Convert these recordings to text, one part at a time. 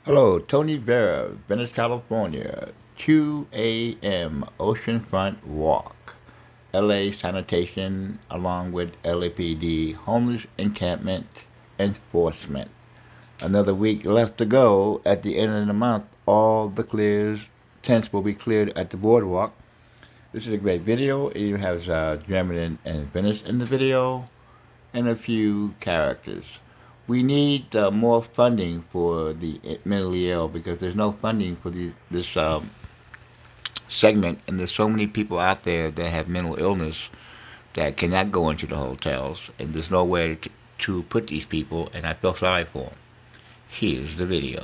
Hello, Tony Vera, Venice, California. 2 a.m. Oceanfront Walk. LA Sanitation along with LAPD Homeless Encampment Enforcement. Another week left to go. At the end of the month, all the tents will be cleared at the boardwalk. This is a great video. It has German and Venice in the video and a few characters. We need more funding for the mentally ill because there's no funding for this segment, and there's so many people out there that have mental illness that cannot go into the hotels, and there's nowhere to put these people, and I feel sorry for them. Here's the video.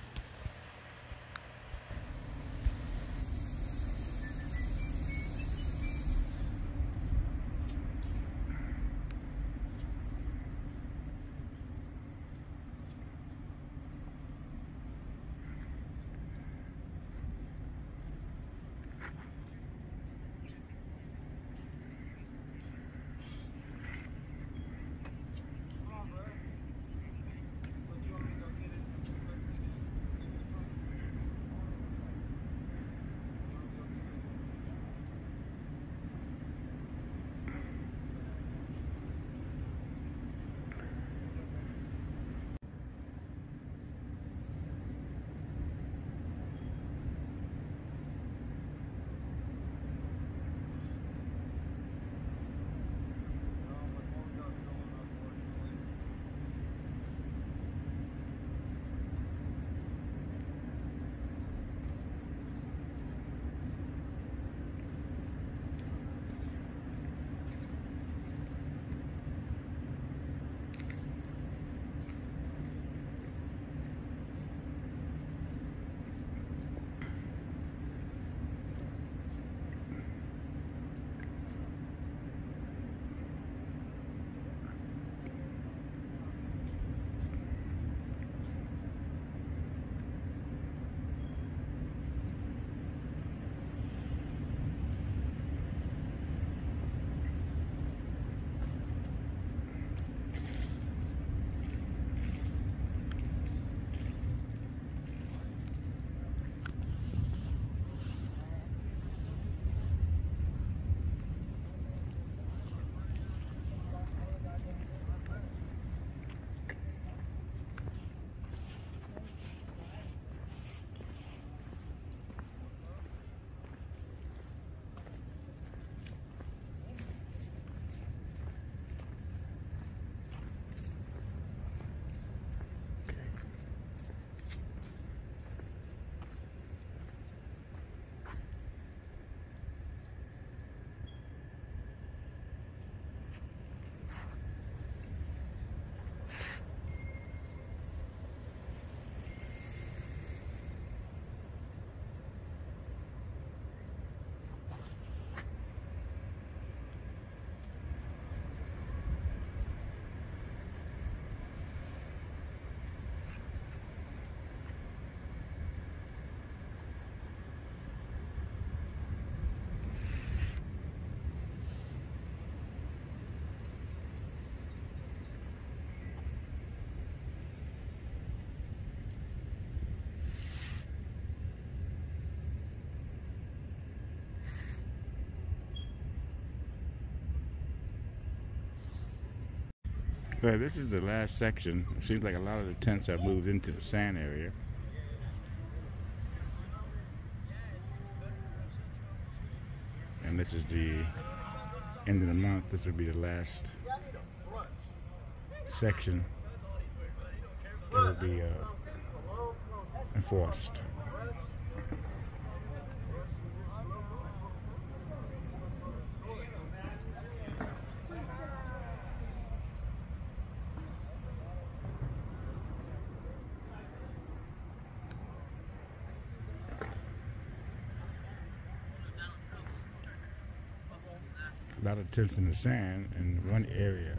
Well, this is the last section. It seems like a lot of the tents have moved into the sand area. And this is the end of the month. This will be the last section that will be enforced. A lot of tents in the sand in one area.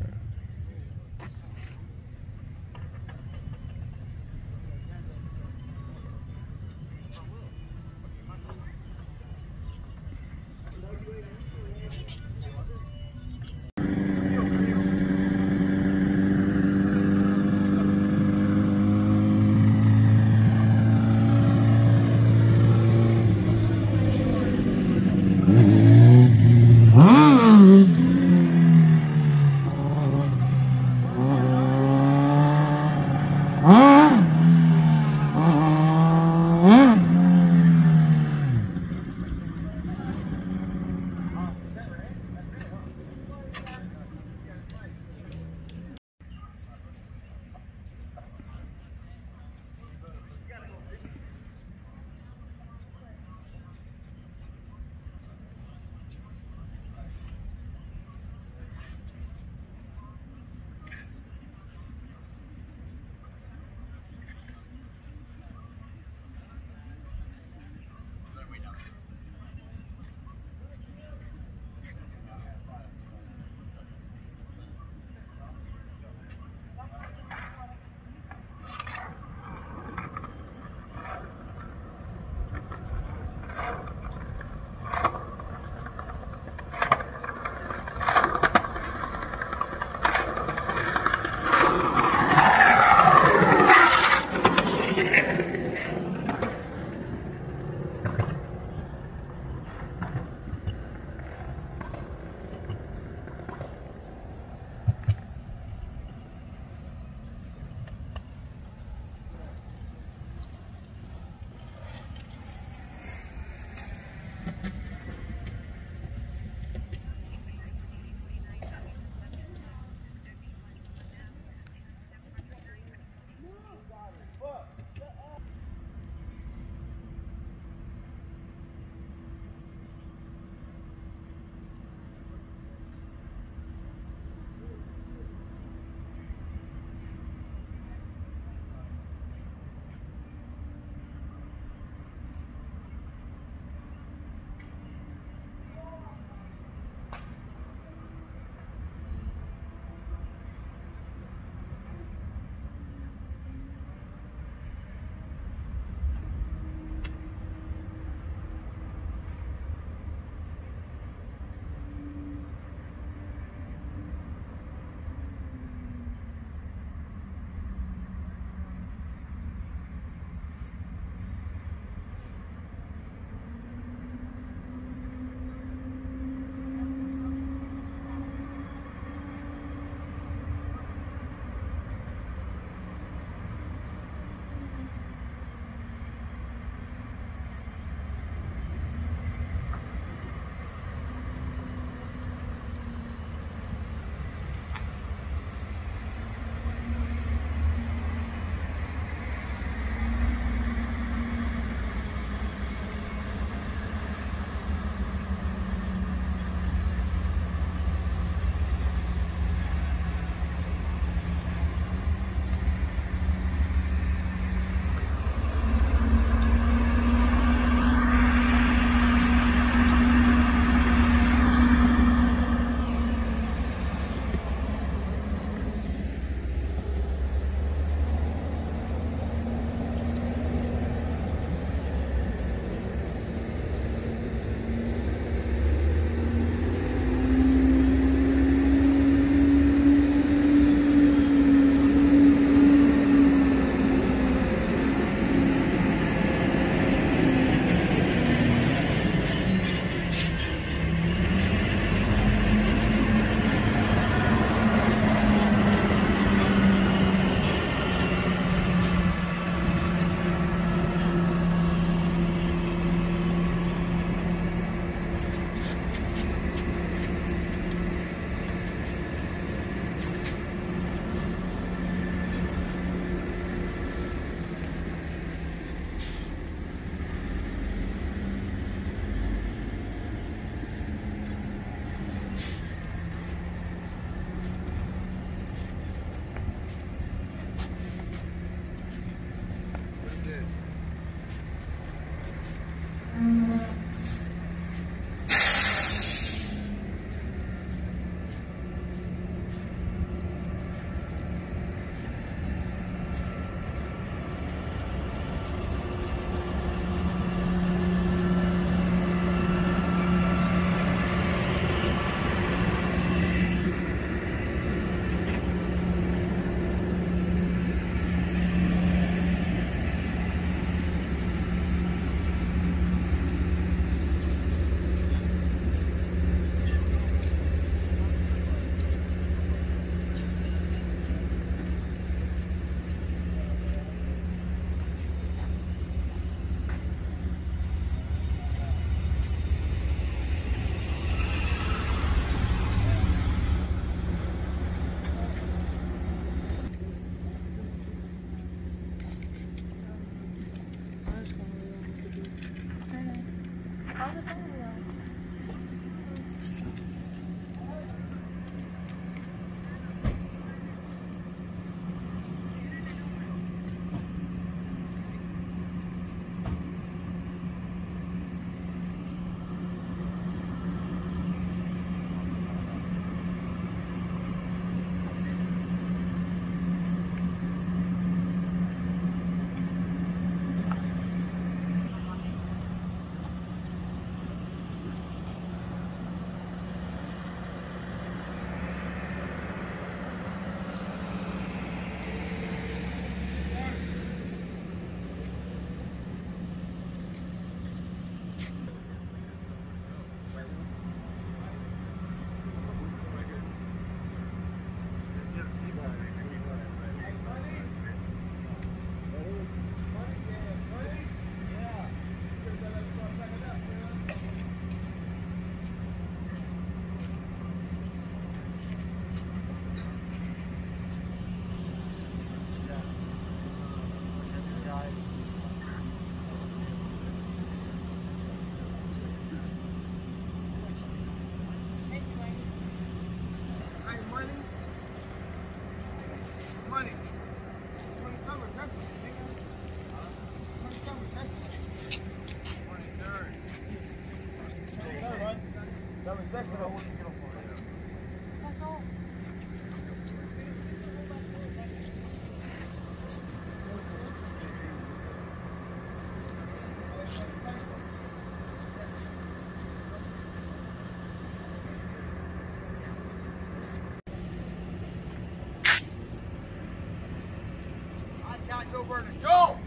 Go, Vernon, go!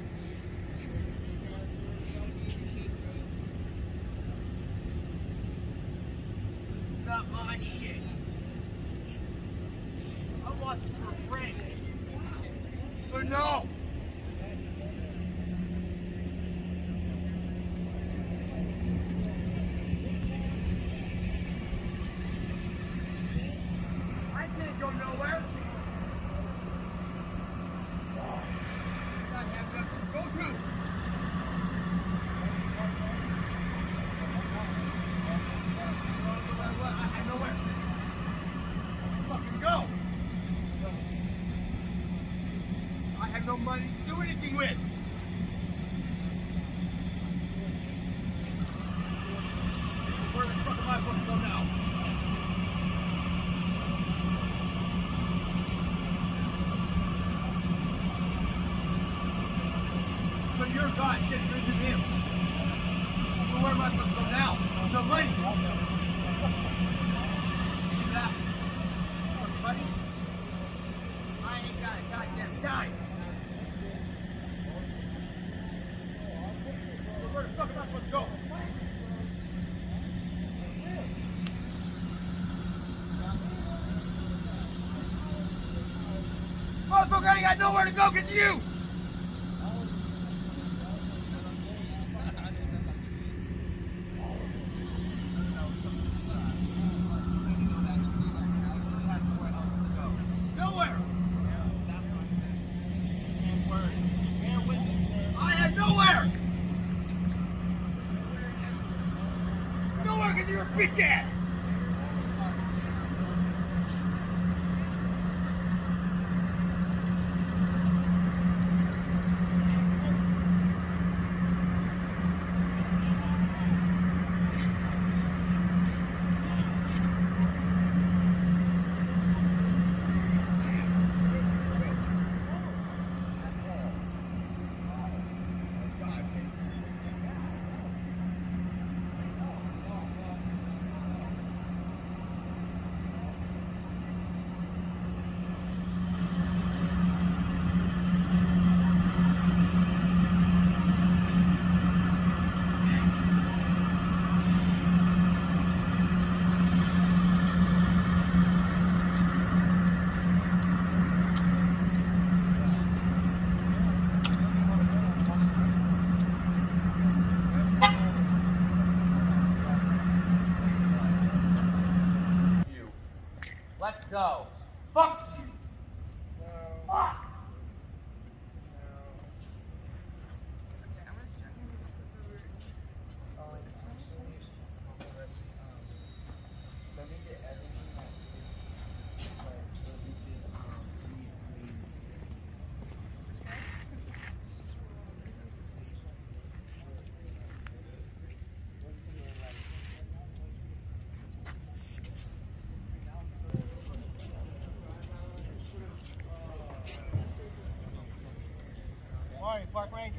This is not my shit. I want it for a friend. But no! I can't go nowhere. Go to! I know where. Fucking go! I have no money to do anything with. Where the fuck am I supposed to go now? So your God gets rid of him. So where am I supposed to go now? No money. See that? Buddy? I ain't got a goddamn dime. So where the fuck am I supposed to go? Motherfucker, I ain't got nowhere to go get you! You're a bitch ass! Park Rangers.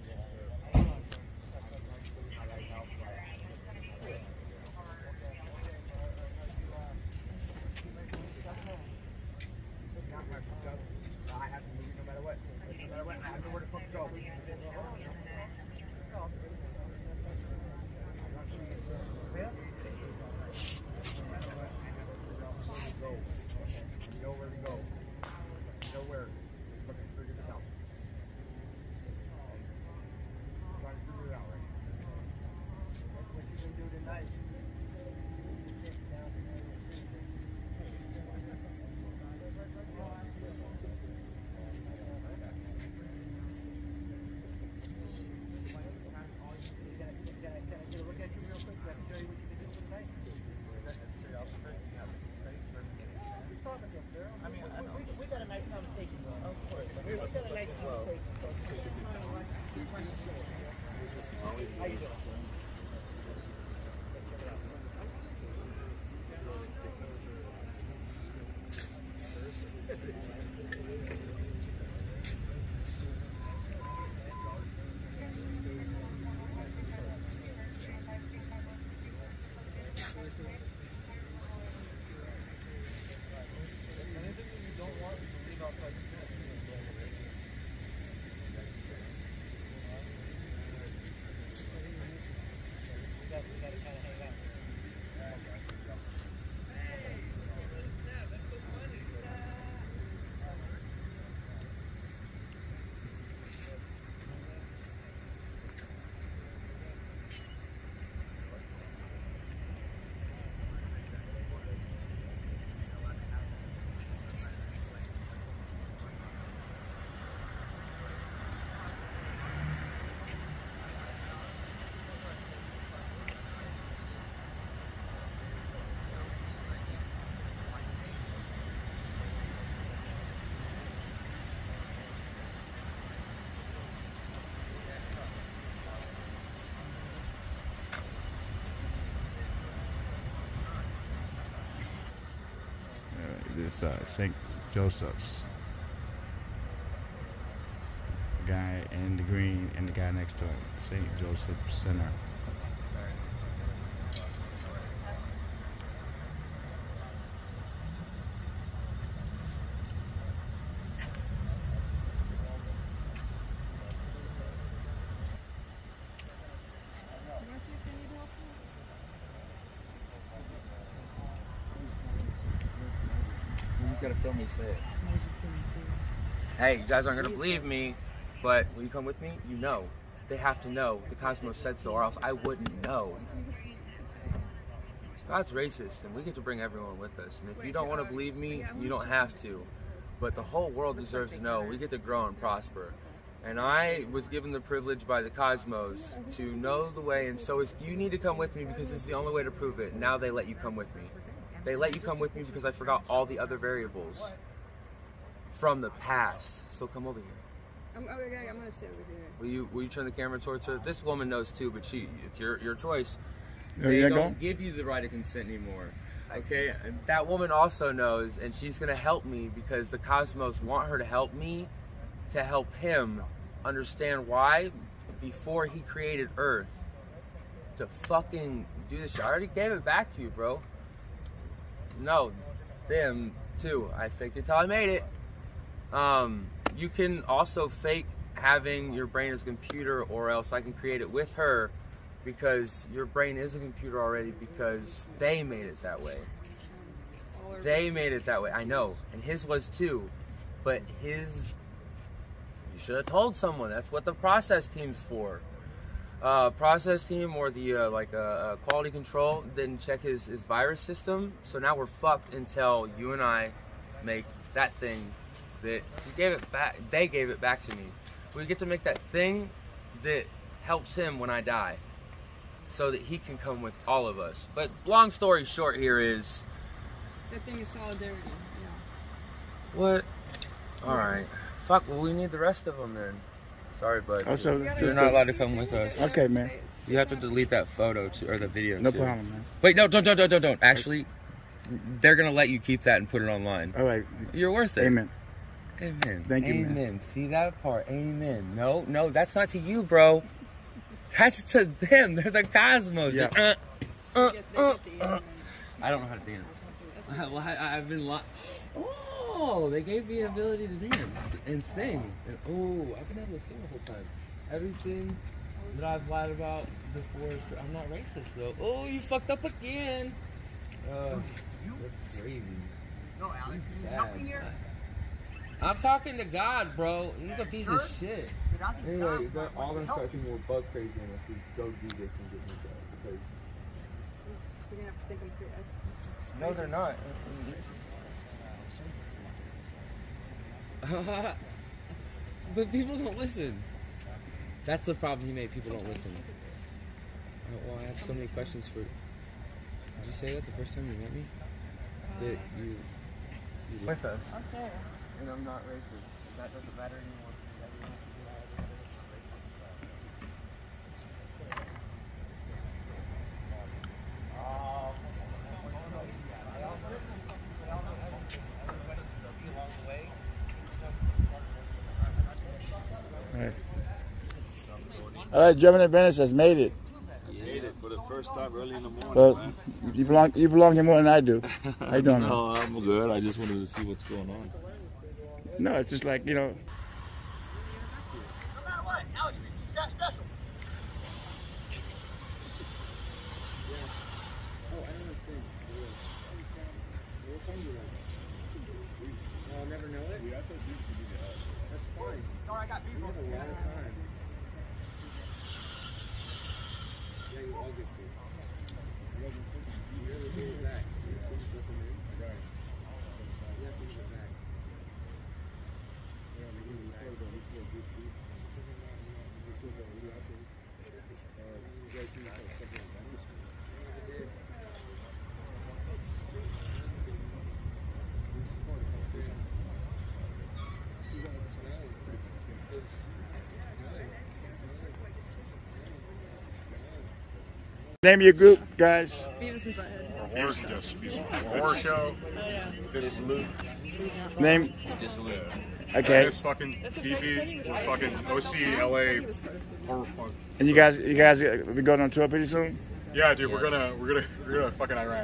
I have to move no matter what. No matter what, I have to know where to fucking go. Know where to go. Know where. Fucking figure this out. Trying to figure it out, right? That's what you can do tonight. I mean, we got a nice conversation, bro. Of course. We got a nice conversation. How you doing? This St. Joseph's. The guy in the green and the guy next to him. St. Joseph Center. Gotta film me say it. Hey, you guys aren't gonna believe me, but will you come with me? You know. They have to know. The Cosmos said so, or else I wouldn't know. God's racist, and we get to bring everyone with us. And if you don't want to believe me, you don't have to. But the whole world deserves to know. We get to grow and prosper. And I was given the privilege by the Cosmos to know the way, and so is you need to come with me because it's the only way to prove it. Now they let you come with me. They let you come with me because I forgot all the other variables from the past. So come over here. I'm gonna stand over here. Will you turn the camera towards her? This woman knows too, but it's your choice. There They you don't go. give you the right of consent anymore. Okay, and that woman also knows, and she's gonna help me because the Cosmos want her to help me, to help him understand why, before he created Earth, to fucking do this shit. I already gave it back to you, bro. No, them too. I faked it till I made it. You can also fake having your brain as a computer, or else I can create it with her, because your brain is a computer already, because they made it that way. They made it that way. I know, and his was too, but his, you should have told someone. That's what the process team's for. Process team or the quality control didn't check his virus system, so now we're fucked until you and I make that thing that he gave it back. They gave it back to me. We get to make that thing that helps him when I die, so that he can come with all of us. But long story short here is that thing is solidarity. Yeah. What? All right. Fuck. Well, we need the rest of them then. Sorry, bud. Oh, so You're not allowed to come with us. Okay, man. You have to delete that photo too, or the video No too. problem, man. Wait, no, don't. Actually, they're gonna let you keep that and put it online. All right. You're worth it. Amen. Amen. Thank you, Amen. man. See that part? Amen. No, that's not to you, bro. That's to them. They're the cosmos. Yeah. They get the amen. I don't know how to dance. Well, I've been Oh, they gave me the ability to dance and sing. And, oh, I've been able to sing the whole time. Everything that I've lied about before, I'm not racist though. Oh, you fucked up again. That's crazy. No, Alex, you Bad. help me here. I'm talking to God, bro. He's a piece of shit. Because I think Anyway, God they're all gonna help start thinking we're bug crazy unless we go do this and get this out. Because You're gonna have to think them through. no, they're not. But people don't listen. That's the problem he made. People don't listen. Well, I have so many questions for. Did you say that the first time you met me? That you with us. Okay. And I'm not racist. That doesn't matter anymore. All right, German in Venice has made it. Made it for the first time early in the morning. But Man. you belong here more than I do. How you doing, man? No, I'm good. I just wanted to see what's going on. No, it's just like, you know. No matter what, Alex, he's that special. Oh, I don't sing. What song do you like? I'll never know it? That's fine. Sorry, I got We people. have a lot of time. Yeah, you all get food. You never give it back. You just let them in. Right. You have to give it back. Name of your group, guys. Beavis and Butthead. Horror, just horror show. Oh yeah. Dissolute. Name. Dissolute. Okay. It's fucking DP. We're fucking OC, LA, horror fun. And you guys be going on tour pretty soon? Yeah, dude, we're gonna fucking Iran.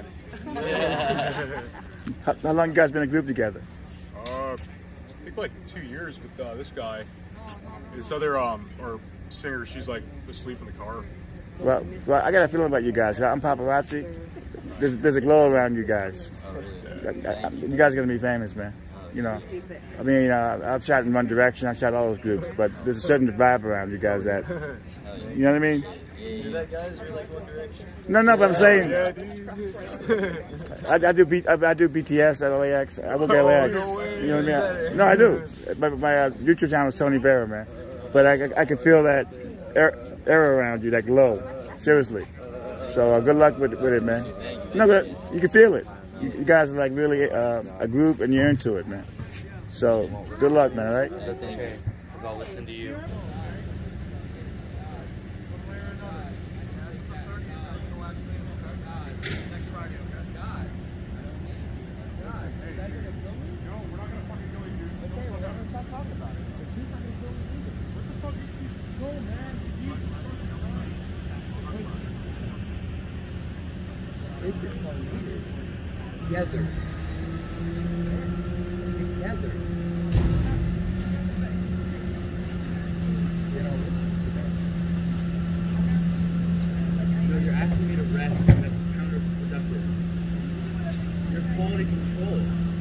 How long you guys been a group together? I think like 2 years with this guy. This other or singer, she's like asleep in the car. Well, I got a feeling about you guys. I'm paparazzi. There's a glow around you guys. You guys are gonna be famous, man. You know, I mean, I've shot in One Direction, I shot all those groups, but there's a certain vibe around you guys that, you know what I mean? You that guys? You're like One Direction. No, but I'm saying, I do BTS at LAX. I work at LAX. You know what I mean? No, I do. My YouTube channel is Tony Barra, man. But I can feel that air around you, that glow. Seriously. So good luck with it, man. No, but you can feel it. You guys are like really a group, and you're into it, man. So good luck, man. All right? That's okay, because I'll listen to you. Together. Together. They don't listen to that. No, you're asking me to rest, and that's counterproductive. You're quality control.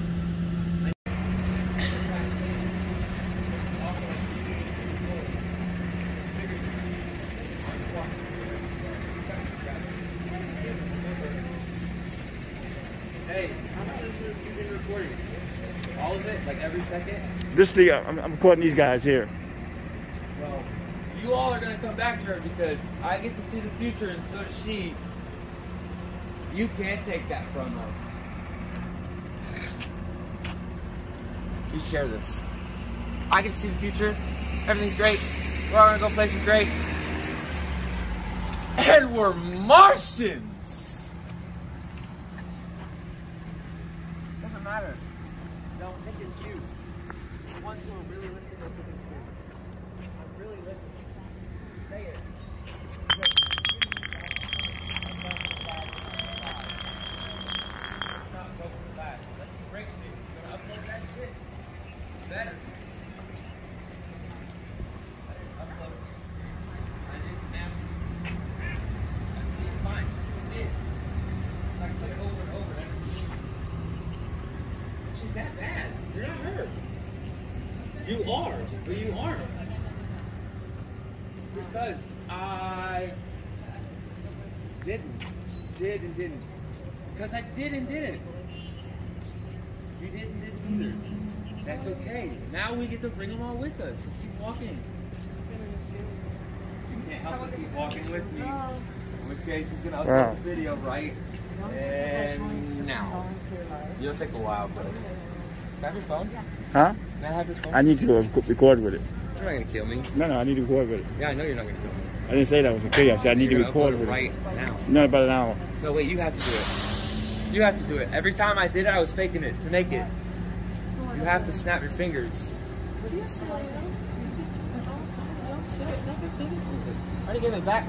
Hey, how much of this have you been recording? All of it? Like every second? I'm recording these guys here. Well, you all are going to come back to her because I get to see the future and so does she. You can't take that from us. We share this. I get to see the future. Everything's great. We're all going to go places great. And we're Martians! Doesn't matter. Don't think it's you. One That bad. You're not hurt. You are, but you aren't. Because I didn't. Because I did and didn't. You didn't either. That's okay. Now we get to bring them all with us. Let's keep walking. You can't help but keep walking with me. In which case, he's going to upload the video right and now. It'll take a while, but... Can I have your phone? Huh? Can I have your phone? I need to record with it. You're not going to kill me. No, I need to record with it. Yeah, I know you're not going to kill me. I didn't say that was okay. I said I need to record with it. Right now. No, about an hour. No, wait, you have to do it. You have to do it. Every time I did it, I was faking it to make it. You have to snap your fingers. How do you give it back?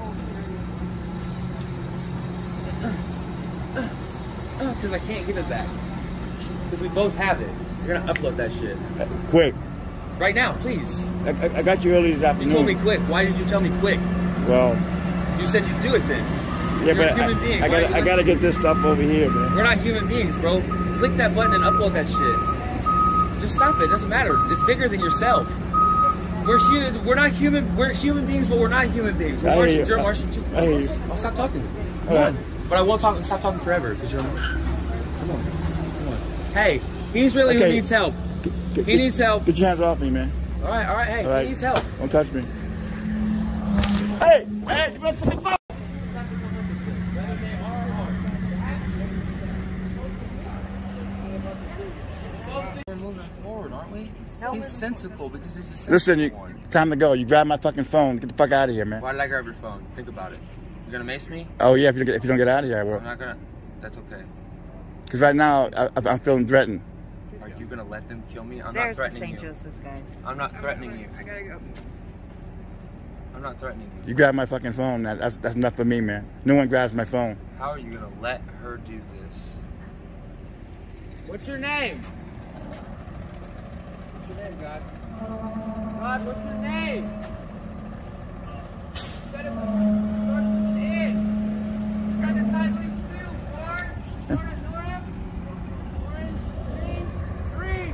Because I can't give it back. Because we both have it. You're going to upload that shit. Quick. Right now, please. I got you early this afternoon. You told me quick. Why did you tell me quick? Well... You said you'd do it then. Yeah, You're but a human being. I gotta get this stuff over here, man. We're not human beings, bro. Click that button and upload that shit. Just stop it. It doesn't matter. It's bigger than yourself. We're not human. We're human beings, but we're not human beings. We're Martians. You're a Martian too. I hear you. I'll stop talking. Come on. But I won't stop talking forever because you're a Martian. Come on. Hey, he's really who needs help. He needs help. Get your hands off me, man. All right. Hey, he needs help. Don't touch me. Hey, give me the phone. We're moving forward, aren't we? He's sensical because he's a Listen, one. time to go. You grab my fucking phone. Get the fuck out of here, man. Why did I grab your phone? Think about it. You're gonna mace me? Oh yeah, if you don't get out of here, I will. I'm not gonna. That's okay. Because right now I'm feeling threatened. Are you gonna let them kill me? I'm There's not the threatening St. you. Joseph's, guys. I'm not threatening you. I gotta go. I'm not threatening you. You grab my fucking phone. That's enough for me, man. No one grabs my phone. How are you gonna let her do this? What's your name? What's your name, God? God, what's your name? You said it was starts with an N. You gotta decide what he's doing. Nora, orange, green.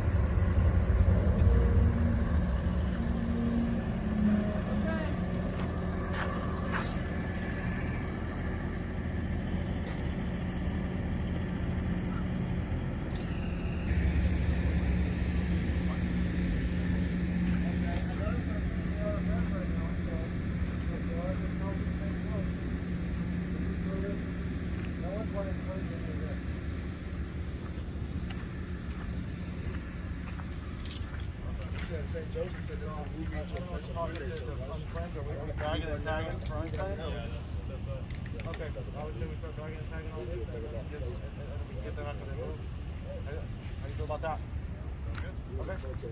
St. Joseph said they're all moving to a place of holiday, so Dragging and tagging, right? Okay, I would say we start dragging and tagging all this, and we get them out of the room. How do you feel about that? Good? Okay.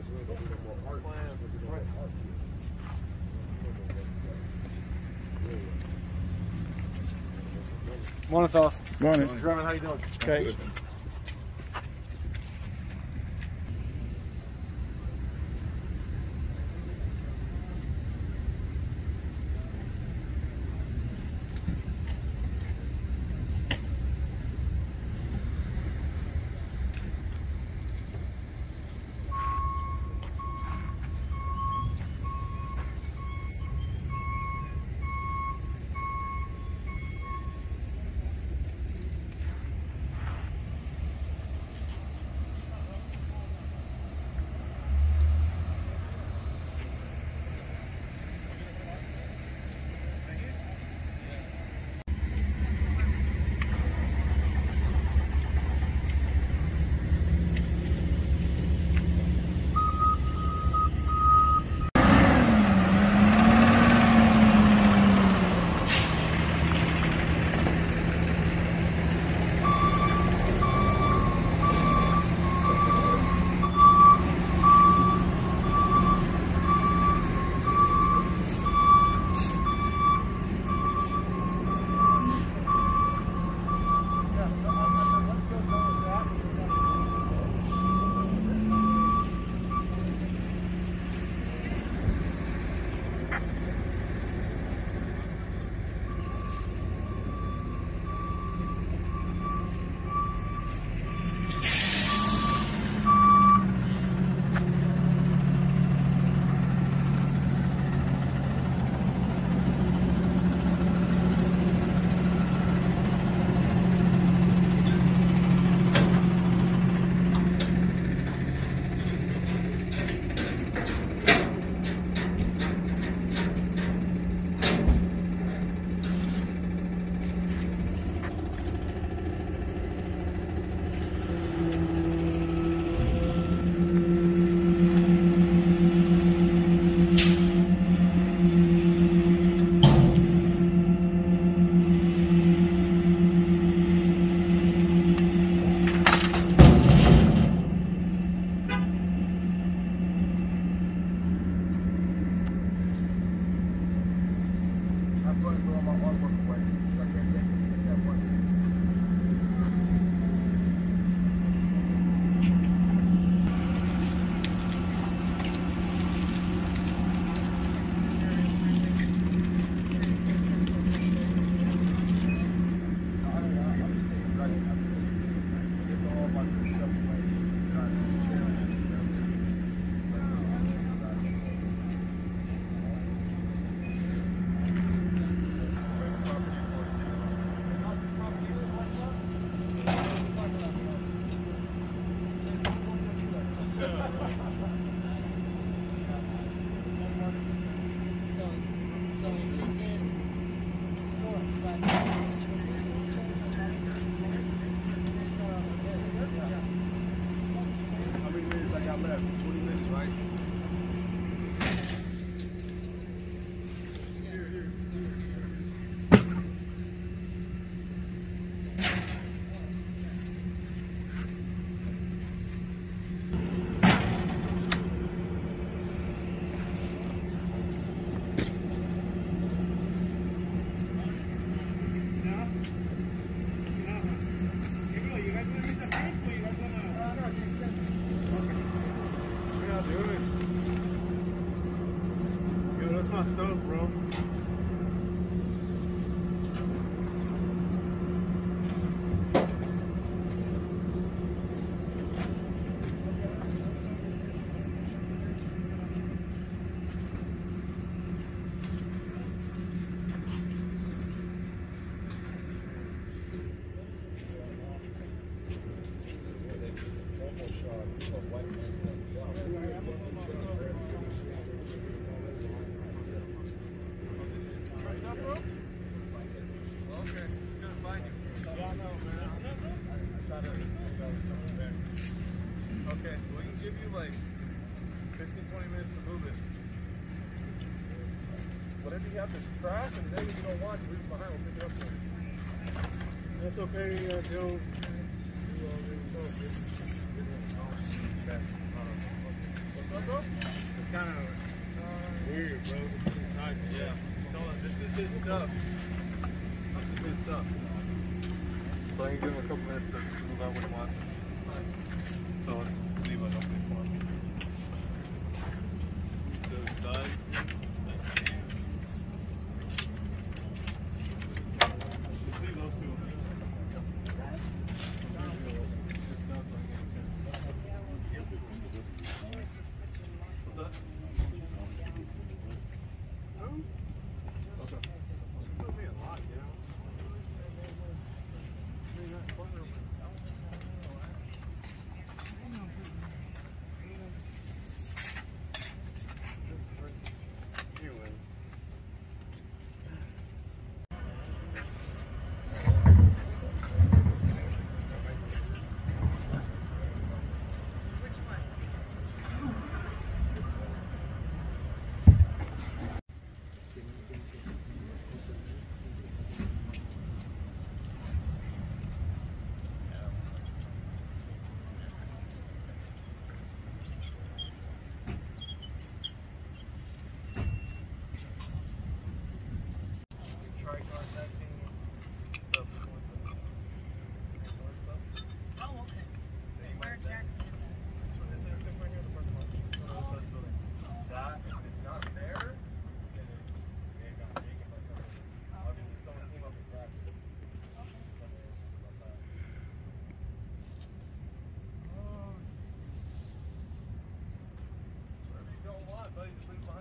Right. Morning, fellas. Morning. German, how you doing? Okay. bro. Okay, so we can give you like 15-20 minutes to move it. Whatever you have to trash and then you don't want, leave it behind, we'll pick it up for you. That's okay, Joe. Okay. What's up, bro? It's kind of weird, bro. Yeah. This is his stuff. This is his stuff. So I can give him a couple minutes to move out when he wants. So let's leave it open for him. So it's done. Let's leave those two. What's that? Okay. It'll be a lot, you know? Buddy, just leave